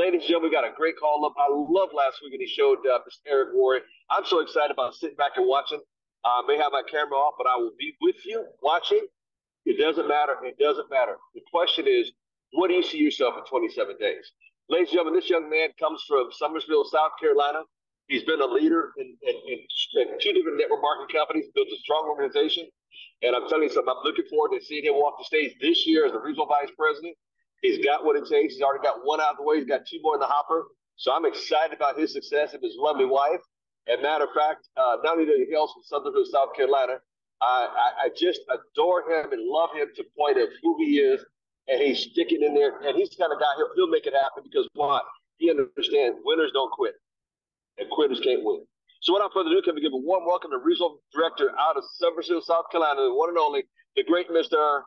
Ladies and gentlemen, we got a great call up. I love last week when he showed Mr. Eric Worre. I'm so excited about sitting back and watching. I may have my camera off, but I will be with you watching. It doesn't matter. It doesn't matter. The question is, what do you see yourself in 27 days? Ladies and gentlemen, this young man comes from Summersville, South Carolina. He's been a leader in two different network marketing companies, built a strong organization. And I'm telling you something, I'm looking forward to seeing him walk the stage this year as the regional vice president. He's got what it takes. He's already got one out of the way. He's got two more in the hopper. So I'm excited about his success and his lovely wife. And matter of fact, not only does he hail from Summerville, South Carolina, I just adore him and love him to the point of who he is. And he's sticking in there. And he's the kind of guy, he'll make it happen because what? He understands winners don't quit and quitters can't win. So without further ado, can we give a warm welcome to regional director out of Summersville, South Carolina, the one and only, the great Mr.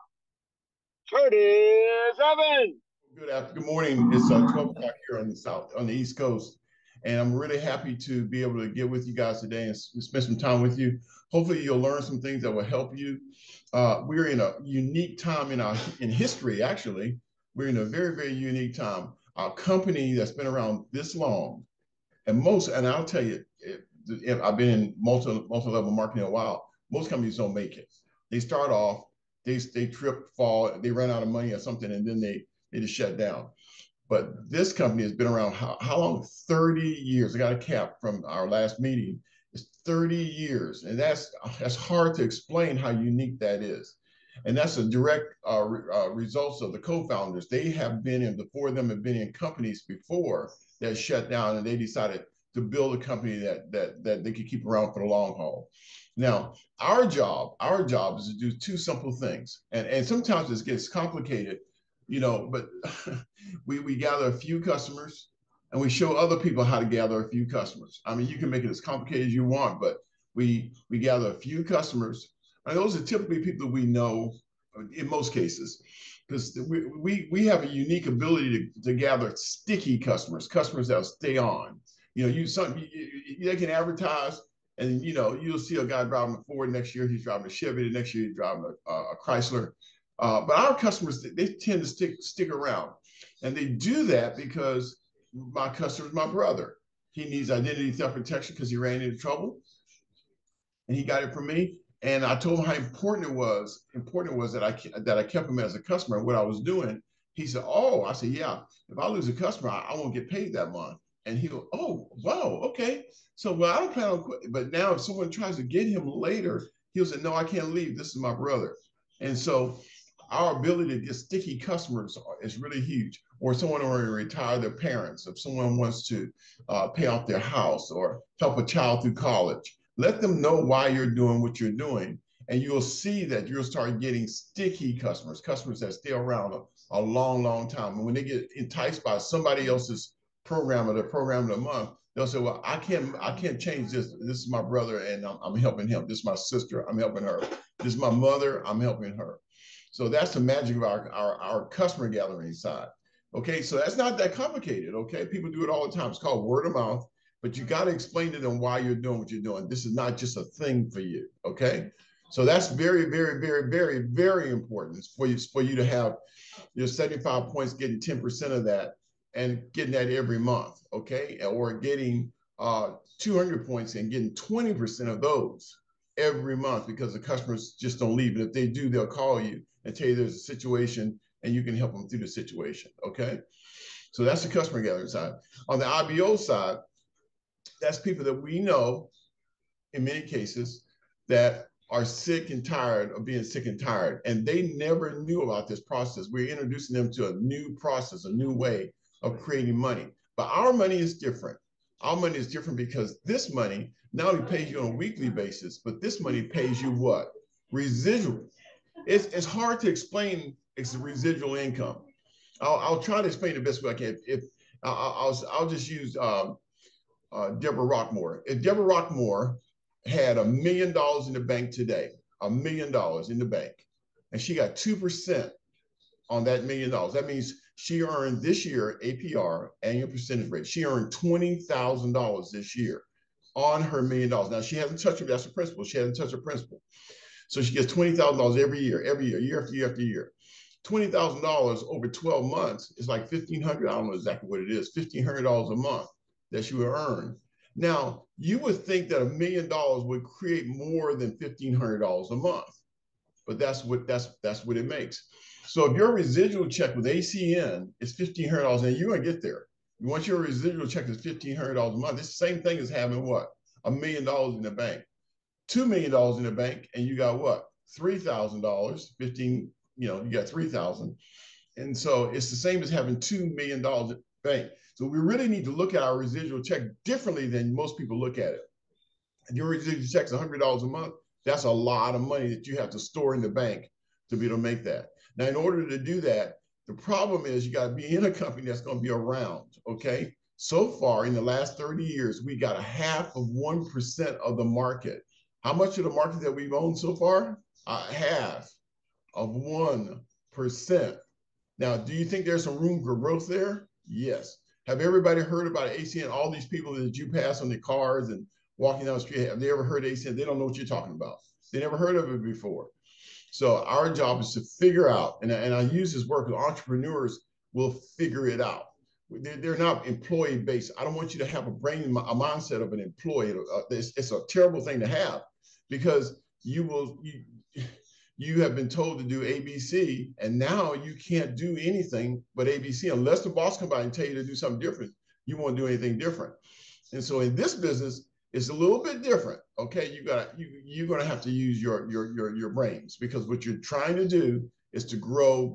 Curtis Evans. Good morning. It's 12 o'clock here on the East Coast. And I'm really happy to be able to get with you guys today and spend some time with you. Hopefully you'll learn some things that will help you. We're in a unique time in history, actually. We're in a very, very unique time. Our company that's been around this long, and I'll tell you, I've been in multi-level marketing a while, most companies don't make it. They start off, they trip, fall, they run out of money or something, and then they just shut down. But this company has been around how long? 30 years. I got a cap from our last meeting. It's 30 years. And that's hard to explain how unique that is. And that's a direct results of the co-founders. They have been in, the four of them have been in companies before that shut down, and they decided to build a company that they could keep around for the long haul. Now, our job is to do two simple things. And sometimes it gets complicated, but we gather a few customers and we show other people how to gather a few customers. I mean, you can make it as complicated as you want, but we gather a few customers. And those are typically people that we know in most cases, because we have a unique ability to gather sticky customers that'll stay on. They can advertise, and you'll see a guy driving a Ford next year, he's driving a Chevy, the next year he's driving a Chrysler. But our customers, they tend to stick around. And they do that because my customer is my brother. He needs identity theft protection because he ran into trouble. And he got it from me. And I told him how important it was that I kept him as a customer and what I was doing. He said, oh, I said, yeah, if I lose a customer, I won't get paid that month. And he'll, oh, wow, okay. So, well, I don't plan on quitting. But now if someone tries to get him later, he'll say, no, I can't leave. This is my brother. And so our ability to get sticky customers is really huge. Or someone wants to retire their parents, if someone wants to pay off their house or help a child through college, let them know why you're doing what you're doing. And you'll see that you'll start getting sticky customers that stay around a long, long time. And when they get enticed by somebody else's program or the program of the month, they'll say, well, I can't change this. This is my brother and I'm helping him. This is my sister, I'm helping her. This is my mother, I'm helping her. So that's the magic of our customer gathering side. Okay, so that's not that complicated, okay? People do it all the time. It's called word of mouth, but you got to explain to them why you're doing what you're doing. This is not just a thing for you, okay? So that's very, very, very, very, very important for you to have your 75 points, getting 10% of that and getting that every month, okay? Or getting 200 points and getting 20% of those every month, because the customers just don't leave. And if they do, they'll call you and tell you there's a situation and you can help them through the situation, okay? So that's the customer gathering side. On the IBO side, that's people that we know in many cases that are sick and tired of being sick and tired, and they never knew about this process. We're introducing them to a new process, a new way of creating money. But our money is different. Our money is different because this money not only pays you on a weekly basis, but this money pays you what? Residual. It's hard to explain. It's residual income. I'll try to explain the best way I can. I'll just use Deborah Rockmore. If Deborah Rockmore had $1 million in the bank today, $1 million in the bank, and she got 2% on that $1 million, that means she earned this year APR, annual percentage rate. She earned $20,000 this year on her $1 million. Now she hasn't touched it. That's her principal. She hasn't touched her principal. So she gets $20,000 every year, year after year after year. $20,000 over 12 months is like 1,500. I don't know exactly what it is, $1,500 a month that you would earn. Now, you would think that $1 million would create more than $1,500 a month, but that's what it makes. So if your residual check with ACN is $1,500, and you're gonna get there. Once your residual check is $1,500 a month, it's the same thing as having what? $1 million in the bank. $2 million in the bank, and you got what? $3,000, 15, you got 3,000. And so it's the same as having $2 million in the bank. So we really need to look at our residual check differently than most people look at it. If your residual check's $100 a month, that's a lot of money that you have to store in the bank to be able to make that. Now, in order to do that, the problem is you got to be in a company that's going to be around, okay? So far, in the last 30 years, we got 0.5% of the market. How much of the market that we've owned so far? 0.5%. Now, do you think there's some room for growth there? Yes. Have everybody heard about ACN? All these people that you pass on their cars and walking down the street, have they ever heard ACN? They don't know what you're talking about. They never heard of it before. So our job is to figure out, and I use this word because entrepreneurs will figure it out. They're not employee-based. I don't want you to have a mindset of an employee. It's a terrible thing to have, because you have been told to do ABC, and now you can't do anything but ABC unless the boss comes by and tell you to do something different. You won't do anything different. And so in this business, it's a little bit different. Okay, you're gonna have to use your brains, because what you're trying to do is to grow.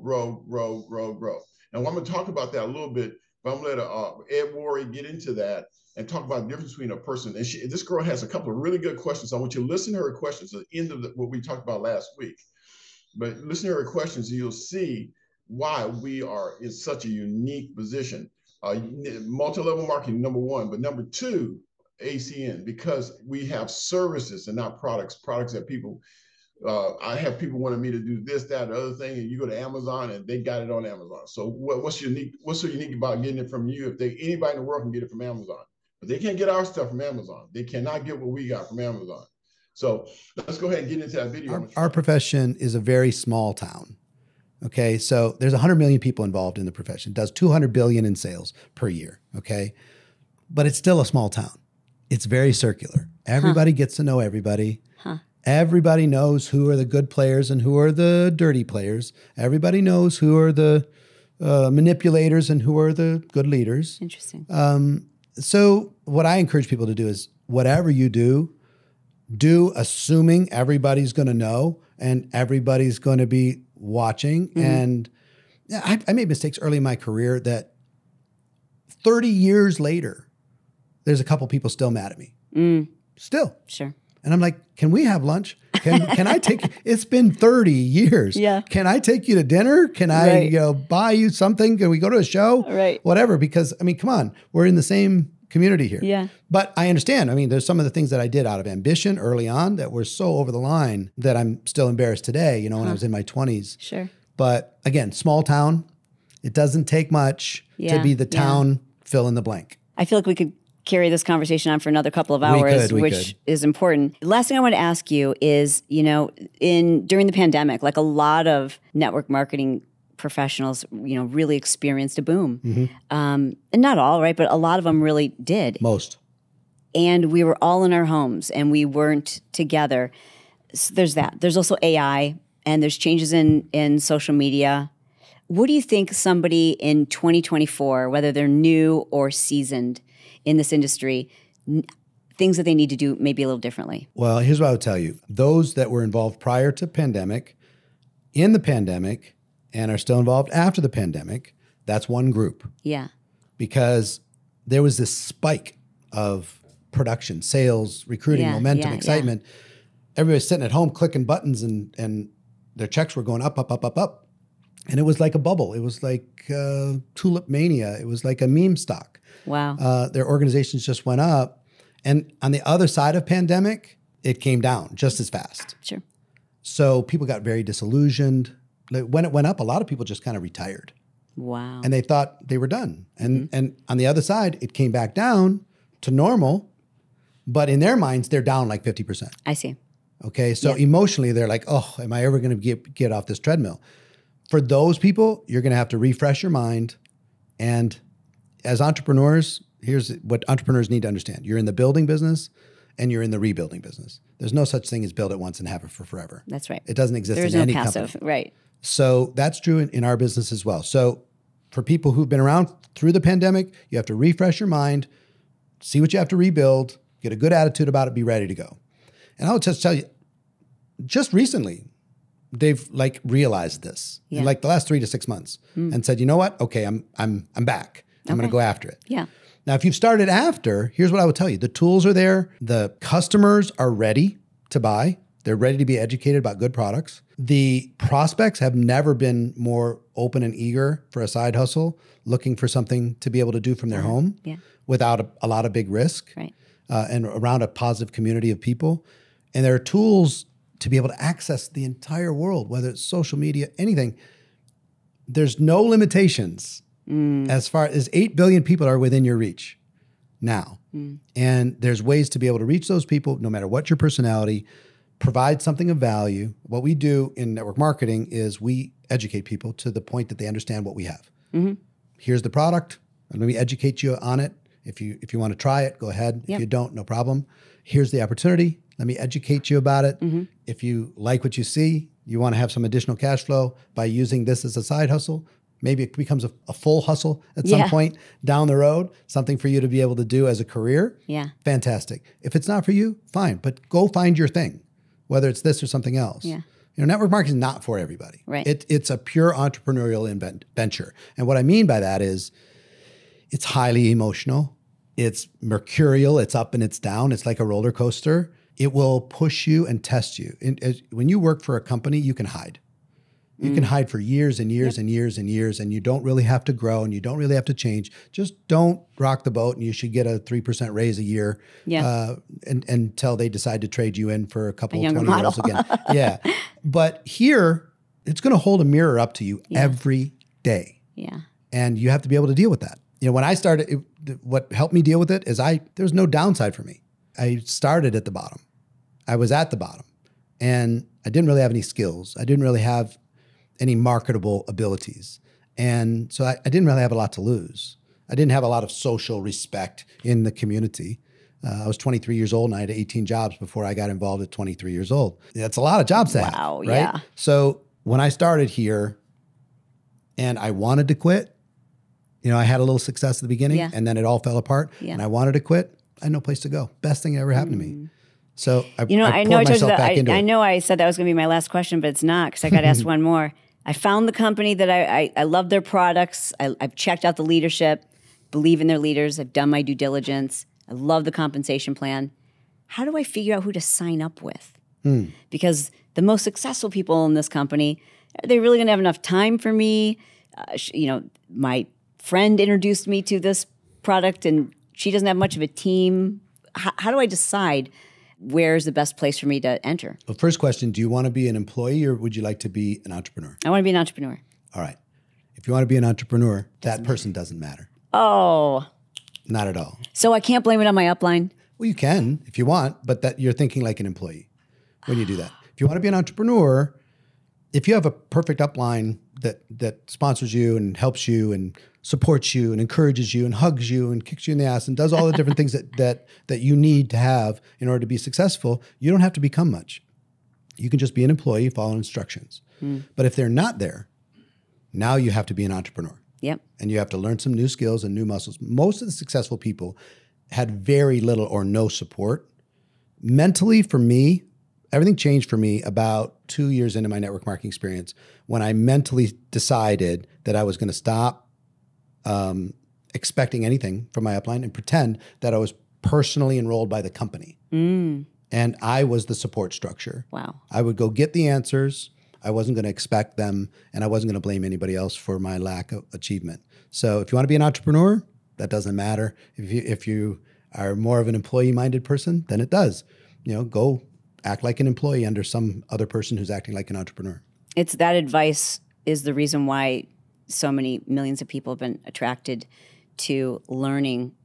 Now I'm gonna talk about that a little bit, but I'm gonna let Ed Worry get into that and talk about the difference between a person. And this girl has a couple of really good questions. I want you to listen to her questions at the end of what we talked about last week. But listen to her questions, and you'll see why we are in such a unique position. Multi-level marketing, number one, but number two, ACN, because we have services and not products that people, I have people wanting me to do this, that, the other thing, and you go to Amazon and they got it on Amazon. So what's so unique about getting it from you? If anybody in the world can get it from Amazon, but they can't get our stuff from Amazon. They cannot get what we got from Amazon. So let's go ahead and get into that video. Our profession is a very small town. Okay. So there's 100 million people involved in the profession. It does 200 billion in sales per year. Okay. But it's still a small town. It's very circular. Everybody gets to know everybody. Everybody knows who are the good players and who are the dirty players. Everybody knows who are the manipulators and who are the good leaders. Interesting. So what I encourage people to do is whatever you do assuming everybody's going to know and everybody's going to be watching. Mm-hmm. And I made mistakes early in my career that 30 years later, there's a couple people still mad at me. Still. Sure. And I'm like, can we have lunch? Can I take, it's been 30 years. Yeah. Can I take you to dinner? Can I buy you something? Can we go to a show? Right. Whatever. Because I mean, come on, we're in the same community here. Yeah. But I understand. I mean, there's some of the things that I did out of ambition early on that were so over the line that I'm still embarrassed today, when I was in my 20s. Sure. But again, small town, it doesn't take much to be the town fill in the blank. I feel like we could carry this conversation on for another couple of hours, which is important. Last thing I want to ask you is, during the pandemic, like a lot of network marketing professionals, really experienced a boom. Mm-hmm. And not all, right? But a lot of them really did. Most. And we were all in our homes and we weren't together. So there's that. There's also AI and there's changes in social media. What do you think somebody in 2024, whether they're new or seasoned in this industry, things that they need to do maybe a little differently? Well, here's what I would tell you. Those that were involved prior to pandemic, in the pandemic, and are still involved after the pandemic, that's one group. Yeah. Because there was this spike of production, sales, recruiting, momentum, excitement. Yeah. Everybody's sitting at home clicking buttons and their checks were going up. And it was like a bubble. It was like tulip mania. It was like a meme stock. Wow. Their organizations just went up. And on the other side of pandemic, it came down just as fast. Sure. So people got very disillusioned. Like when it went up, a lot of people just kind of retired. Wow. And they thought they were done. And and on the other side, it came back down to normal. But in their minds, they're down like 50%. I see. Okay. So emotionally, they're like, oh, am I ever going to get off this treadmill? for those people, you're going to have to refresh your mind. And as entrepreneurs, here's what entrepreneurs need to understand. You're in the building business and you're in the rebuilding business. There's no such thing as build it once and have it for forever. That's right. It doesn't exist There's in no any passive, company. right. So that's true in our business as well. So for people who've been around through the pandemic, you have to refresh your mind, see what you have to rebuild, get a good attitude about it, be ready to go. And I'll just tell you, just recently, they've like realized this in like the last 3 to 6 months and said, you know what? Okay, I'm back. I'm going to go after it. Yeah. Now, if you've started after, here's what I would tell you. The tools are there. The customers are ready to buy. They're ready to be educated about good products. The prospects have never been more open and eager for a side hustle, looking for something to be able to do from their home without a lot of big risk and around a positive community of people. And there are tools to be able to access the entire world, whether it's social media, anything. There's no limitations as far as 8 billion people are within your reach now. And there's ways to be able to reach those people, no matter what your personality, provide something of value. What we do in network marketing is we educate people to the point that they understand what we have. Here's the product. And let me educate you on it. If you want to try it, go ahead. If you don't, no problem. Here's the opportunity. Let me educate you about it. If you like what you see, you want to have some additional cash flow by using this as a side hustle, maybe it becomes a full hustle at some point down the road, something for you to be able to do as a career. Fantastic. If it's not for you, fine, but go find your thing, whether it's this or something else. You know, network marketing is not for everybody. It's a pure entrepreneurial venture. And what I mean by that is it's highly emotional. It's mercurial. It's up and it's down. It's like a roller coaster. It will push you and test you. When you work for a company, you can hide. You can hide for years and years and years and years, and you don't really have to grow and you don't really have to change. Just don't rock the boat, and you should get a 3% raise a year until they decide to trade you in for a couple of 20-year-olds again. But here, it's going to hold a mirror up to you every day. And you have to be able to deal with that. You know, when I started, what helped me deal with it is there was no downside for me. I started at the bottom. I was at the bottom, and I didn't really have any skills. I didn't really have any marketable abilities. And so I didn't really have a lot to lose. I didn't have a lot of social respect in the community. I was 23 years old and I had 18 jobs before I got involved at 23 years old. That's a lot of jobs to have, right? So when I started here and I wanted to quit, you know, I had a little success at the beginning and then it all fell apart and I wanted to quit. I had no place to go. Best thing that ever happened to me. So I poured myself back into it. I know I said that was going to be my last question, but it's not, because I got to ask one more. I found the company that I love their products. I've checked out the leadership, believe in their leaders. I've done my due diligence. I love the compensation plan. How do I figure out who to sign up with? Because the most successful people in this company, are they really going to have enough time for me? You know, my friend introduced me to this product and she doesn't have much of a team. How do I decide where's the best place for me to enter? Well, first question, do you want to be an employee or would you like to be an entrepreneur? I want to be an entrepreneur. All right. If you want to be an entrepreneur, that person doesn't matter. Oh. Not at all. So I can't blame it on my upline? Well, you can if you want, but that you're thinking like an employee when you do that. If you want to be an entrepreneur, if you have a perfect upline that sponsors you and helps you and supports you and encourages you and hugs you and kicks you in the ass and does all the different things that you need to have in order to be successful, you don't have to become much. You can just be an employee, follow instructions. But if they're not there, now you have to be an entrepreneur. And you have to learn some new skills and new muscles. Most of the successful people had very little or no support. Mentally, for me, everything changed for me about 2 years into my network marketing experience when I mentally decided that I was going to stop expecting anything from my upline and pretend that I was personally enrolled by the company. And I was the support structure. Wow. I would go get the answers. I wasn't going to expect them, and I wasn't going to blame anybody else for my lack of achievement. So if you want to be an entrepreneur, that doesn't matter. If you are more of an employee-minded person, then it does. You know, go act like an employee under some other person who's acting like an entrepreneur. It's that advice is the reason why so many millions of people have been attracted to learning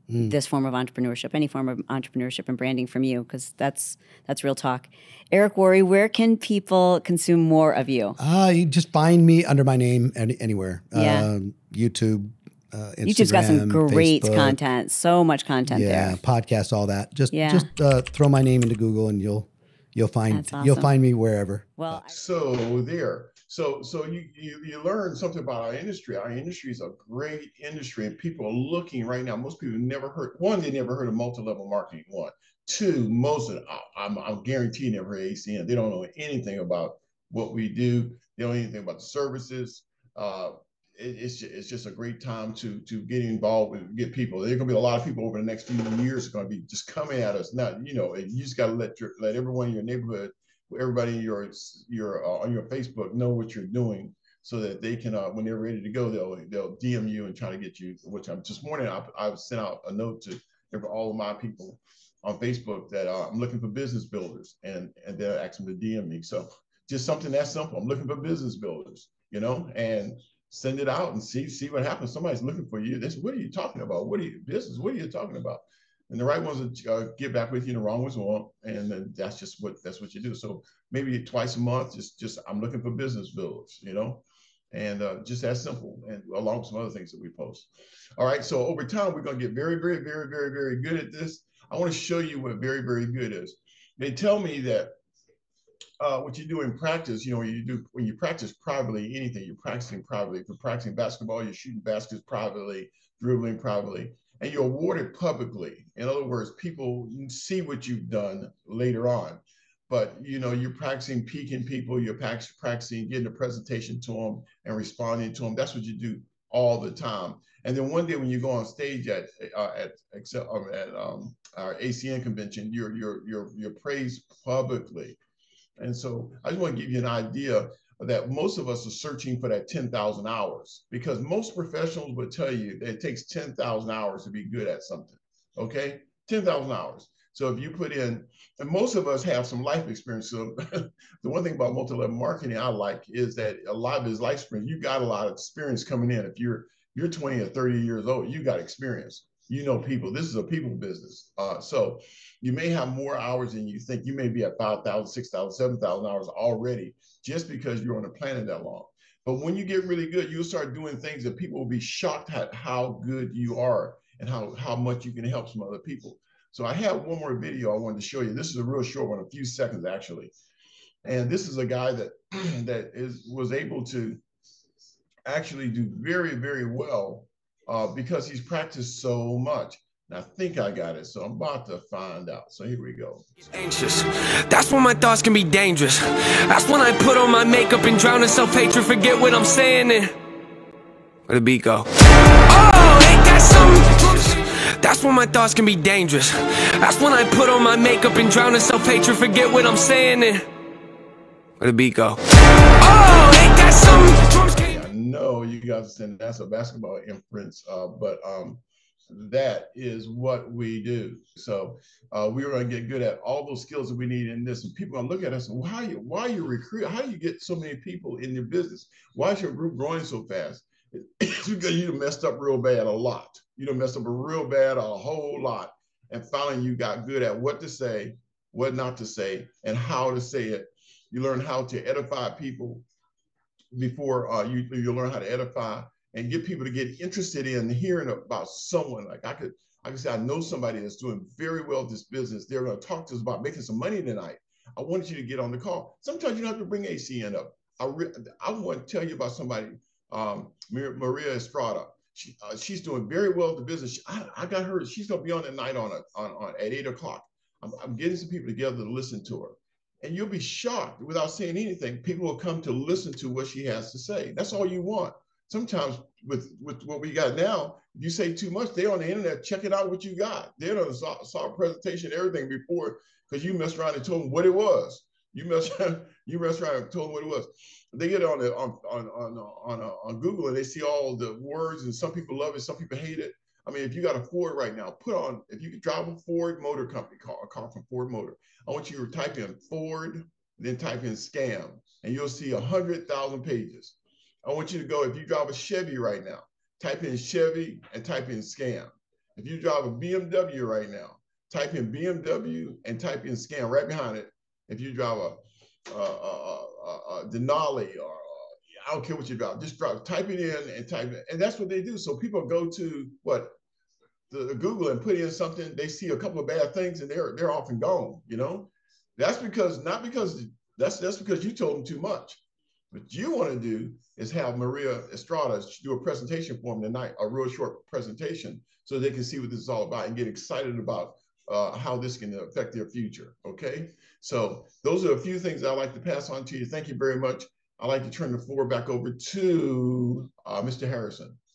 this form of entrepreneurship, any form of entrepreneurship and branding from you, because that's real talk. Eric Worre, where can people consume more of you? You just find me under my name anywhere. Yeah. YouTube, Instagram, YouTube's got some great Facebook. content, so much content there. Yeah, podcasts, all that. Just Yeah. throw my name into Google and you'll find That's awesome. you'll find me wherever. Well, So there. So you learn something about our industry. Our industry is a great industry, and people are looking right now. Most people never heard, one, they never heard of multi-level marketing. One, two, most of them, I'm guaranteed never heard of ACN. They don't know anything about what we do. They don't know anything about the services. It's just a great time to get involved with, get people. There's gonna be a lot of people over the next few years going to be just coming at us. Not, you know, you just got to let everyone in your neighborhood, everybody in your on your Facebook know what you're doing, so that they can when they're ready to go, they'll DM you and try to get you. Which I'm this morning I sent out a note to all of my people on Facebook that I'm looking for business builders, and they're asking them to DM me. So just something that simple. I'm looking for business builders, you know, and send it out and see what happens. Somebody's looking for you. What are you talking about? What are you talking about? And the right ones will get back with you, the wrong ones won't. And then that's what you do. So maybe twice a month, just I'm looking for business builders, you know, and just that simple, and along with some other things that we post. All right. So over time, we're going to get very, very, very, very, very good at this. I want to show you what very, very good is. They tell me that what you do in practice, you know, when you practice privately, anything you're practicing privately. If you're practicing basketball, you're shooting baskets privately, dribbling privately, and you're awarded publicly. In other words, people see what you've done later on. But you know, you're practicing peaking people, you're practicing getting a presentation to them and responding to them. That's what you do all the time. And then one day when you go on stage at our ACN convention, you're praised publicly. And so I just want to give you an idea that most of us are searching for that 10,000 hours, because most professionals would tell you that it takes 10,000 hours to be good at something. Okay, 10,000 hours. So if you put in, and most of us have some life experience. So the one thing about multi-level marketing I like is that a lot of his life experience, you got a lot of experience coming in. If you're 20 or 30 years old, you got experience. You know people. This is a people business. So you may have more hours than you think. You may be at 5,000, 6,000, 7,000 hours already just because you're on the planet that long. But when you get really good, you'll start doing things that people will be shocked at how good you are and how much you can help some other people. So I have one more video I wanted to show you. This is a real short one, a few seconds actually. And this is a guy that was able to actually do very, very well because he's practiced so much. And I think I got it, so I'm about to find out. So here we go. Anxious. That's when my thoughts can be dangerous. That's when I put on my makeup and drown in self-hatred, forget what I'm saying, and where the beat go? Oh, ain't that something? That's when my thoughts can be dangerous. That's when I put on my makeup and drown in self-hatred, forget what I'm saying, and where the beat go? Oh, ain't that something? I know you guys are saying that's a basketball inference, but that is what we do. So we're going to get good at all those skills that we need in this. And people are going to look at us and why you recruit? How do you get so many people in your business? Why is your group growing so fast? It's because you messed up real bad a lot. You done messed up real bad a whole lot. And finally, you got good at what to say, what not to say, and how to say it. You learn how to edify people before you learn how to edify and get people to get interested in hearing about someone. Like I could say, I know somebody that's doing very well at this business. They're going to talk to us about making some money tonight. I wanted you to get on the call. Sometimes you don't have to bring ACN up. I want to tell you about somebody, Maria Estrada. She's doing very well at the business. I got her. She's going to be on at night at 8 o'clock. I'm getting some people together to listen to her. And you'll be shocked without saying anything. People will come to listen to what she has to say. That's all you want. Sometimes with what we got now, if you say too much, they're on the internet checking out what you got. They don't saw a presentation, everything before, because you messed around and told them what it was. You messed around and told them what it was. They get on Google and they see all the words, and some people love it, some people hate it. I mean, if you got a Ford right now, if you could drive a Ford Motor Company car, a car from Ford Motor, I want you to type in Ford, then type in scam, and you'll see 100,000 pages. I want you to go, if you drive a Chevy right now, type in Chevy and type in scam. If you drive a BMW right now, type in BMW and type in scan right behind it. If you drive a Denali or I don't care what you drive, just type it in and type it. And that's what they do. So people go to what? The Google and put in something, they see a couple of bad things and they're off and gone, you know? That's because, not because, that's because you told them too much. What you want to do is have Maria Estrada do a presentation for them tonight, a real short presentation, so they can see what this is all about and get excited about how this can affect their future. Okay, so those are a few things I'd like to pass on to you. Thank you very much. I'd like to turn the floor back over to Mr. Harrison.